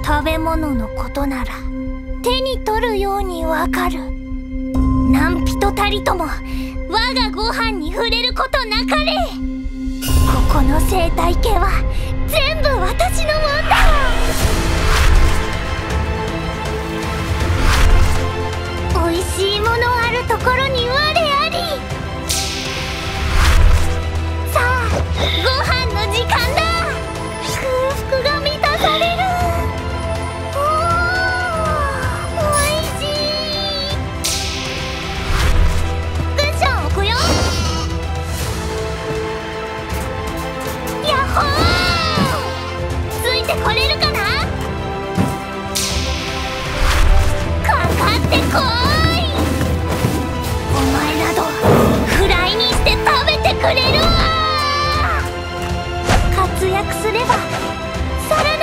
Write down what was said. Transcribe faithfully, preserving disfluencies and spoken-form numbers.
食べ物のことなら手に取るようにわかる。何人たりとも我がご飯に触れることなかれ。ここの生態系は全部私のもんだ。おいしいものあるところに我あり。さあご飯の時間だ。空腹が満たされる。おー、おいしい。クッション置くよ。やっほー、ついてこれるかな。かかってこい。お前などフライにして食べてくれるわ。活躍すればさらに